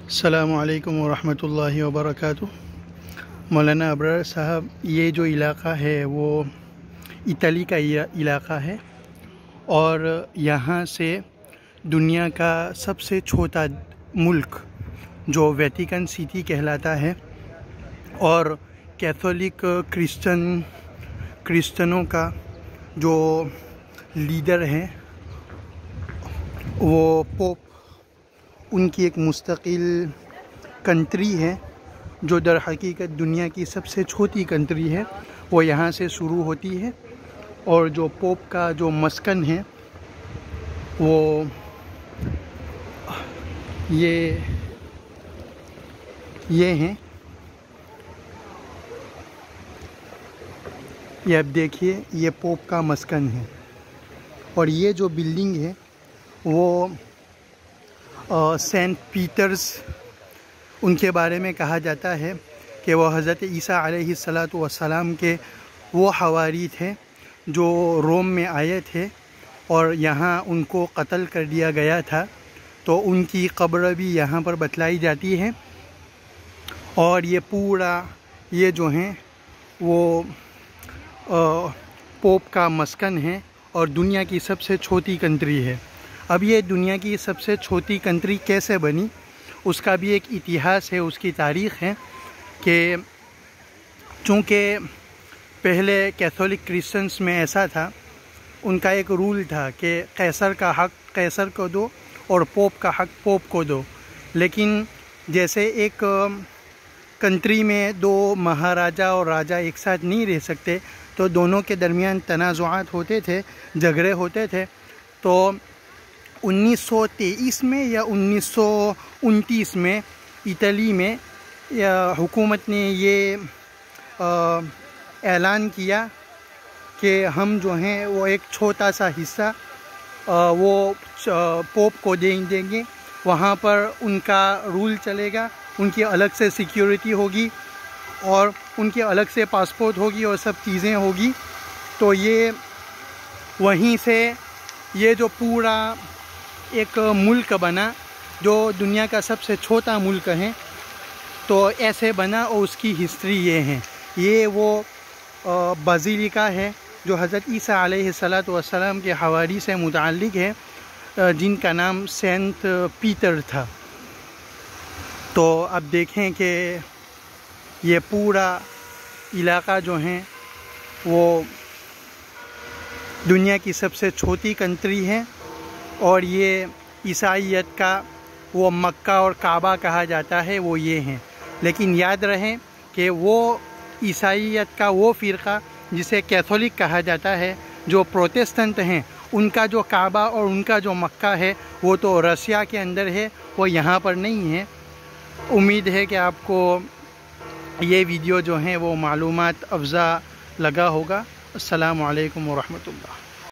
السلام علیکم ورحمۃ اللہ وبرکاتہ۔ مولانا ابرار صاحب، یہ جو علاقہ ہے وہ اٹلی کا علاقہ ہے اور یہاں سے دنیا کا سب سے چھوٹا ملک جو ویٹیکن سٹی کہلاتا ہے اور کیتھولک کرسچنوں کا جو لیڈر ہیں وہ پوپ، ان کی ایک مستقل کنٹری ہے جو در حقیقت دنیا کی سب سے چھوٹی کنٹری ہے، وہ یہاں سے شروع ہوتی ہے اور جو پوپ کا جو مسکن ہے وہ یہ ہیں۔ یہ اب دیکھیے، یہ پوپ کا مسکن ہے اور یہ جو بلڈنگ ہے وہ سینٹ پیٹرز، ان کے بارے میں کہا جاتا ہے کہ وہ حضرت عیسیٰ علیہ السلام کے وہ حواری تھے جو روم میں آئے تھے اور یہاں ان کو قتل کر دیا گیا تھا، تو ان کی قبر بھی یہاں پر بتلائی جاتی ہے اور یہ پورا یہ جو ہیں وہ پوپ کا مسکن ہے اور دنیا کی سب سے چھوٹی کنٹری ہے۔ اب یہ دنیا کی سب سے چھوٹی کنٹری کیسے بنی، اس کا بھی ایک اتہاس ہے، اس کی تاریخ ہے کہ چونکہ پہلے کیتھولک کرسچنس میں ایسا تھا، ان کا ایک رول تھا کہ قیصر کا حق قیصر کو دو اور پوپ کا حق پوپ کو دو، لیکن جیسے ایک کنٹری میں دو مہاراجا اور راجا ایک ساتھ نہیں رہ سکتے تو دونوں کے درمیان تنازعات ہوتے تھے، جھگڑے ہوتے تھے، تو 1923 میں یا 1929 میں اٹلی میں حکومت نے یہ اعلان کیا کہ ہم جو ہیں وہ ایک چھوٹا سا حصہ وہ پوپ کو دیں گے، وہاں پر ان کا رول چلے گا، ان کی الگ سے سیکیورٹی ہوگی اور ان کی الگ سے پاسپورٹ ہوگی اور سب چیزیں ہوگی۔ تو یہ وہیں سے یہ جو پورا ایک ملک بنا جو دنیا کا سب سے چھوٹا ملک ہے، تو ایسے بنا اور اس کی ہسٹری یہ ہے۔ یہ وہ بازیلیکا ہے جو حضرت عیسیٰ علیہ السلام کے حواری سے متعلق ہے، جن کا نام سینٹ پیٹر تھا۔ تو اب دیکھیں کہ یہ پورا علاقہ جو ہے وہ دنیا کی سب سے چھوٹی کنٹری ہے اور یہ عیسائیت کا وہ مکہ اور کعبہ کہا جاتا ہے، وہ یہ ہیں۔ لیکن یاد رہے کہ وہ عیسائیت کا وہ فرقہ جسے کیتھولک کہا جاتا ہے، جو پروٹسٹنٹ ہیں، ان کا جو کعبہ اور ان کا جو مکہ ہے وہ تو رشیا کے اندر ہے، وہ یہاں پر نہیں ہے۔ امید ہے کہ آپ کو یہ ویڈیو جو ہیں وہ معلومات افزا لگا ہوگا۔ السلام علیکم ورحمۃ اللہ۔